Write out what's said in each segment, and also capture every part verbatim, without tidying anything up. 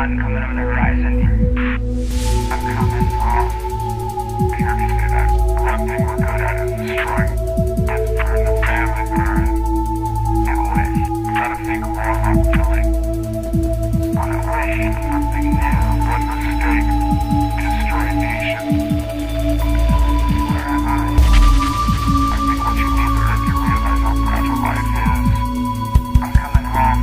sun coming over the horizon. I'm coming home. I hear me say that one thing we're good at is destroying. Let's burn the family, burn. And wish. Gotta think more hopefully. Wanna wish something new. One mistake. Destroy nations. Where am I? I think what you need to let you realize how fragile life is. I'm coming home.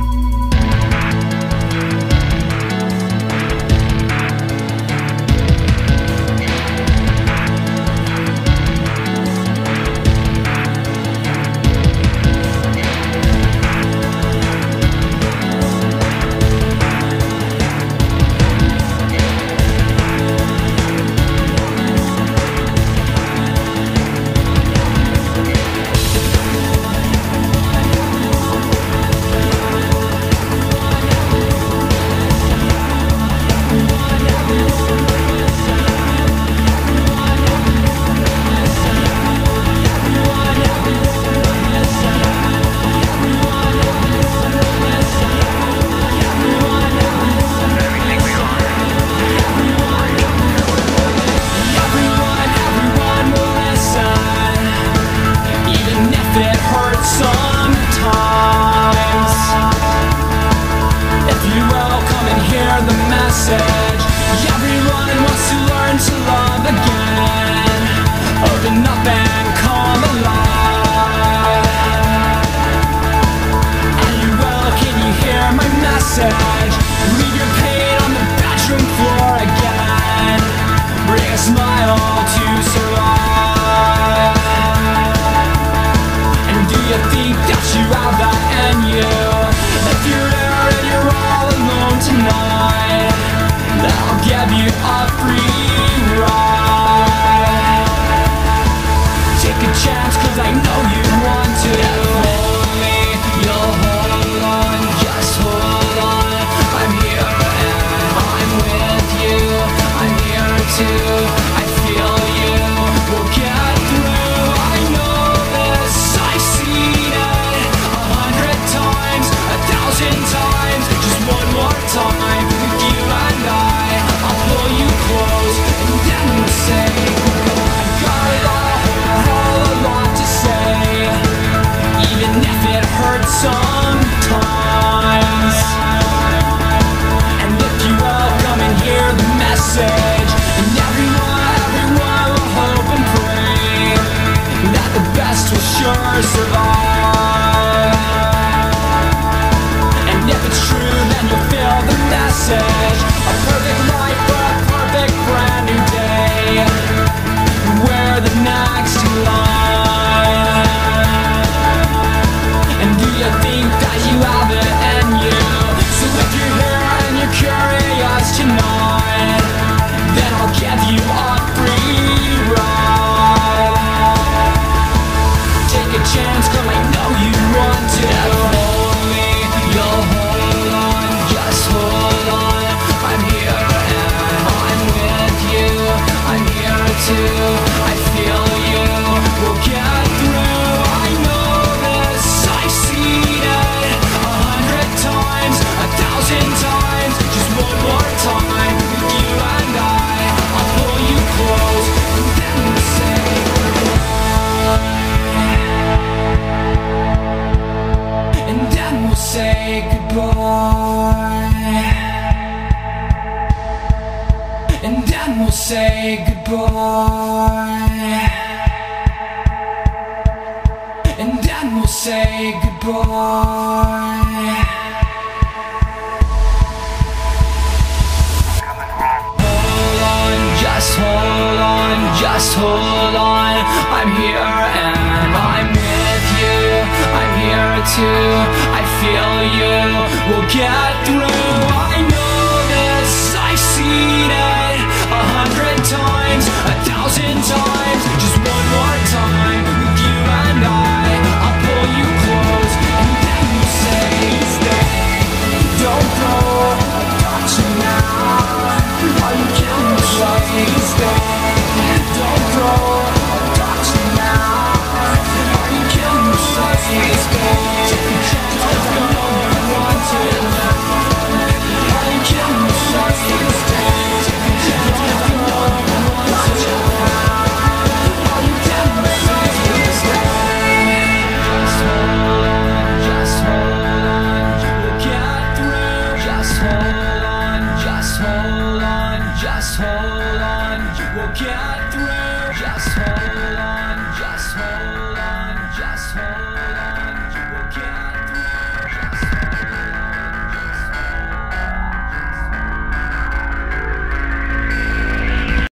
I feel you, we'll get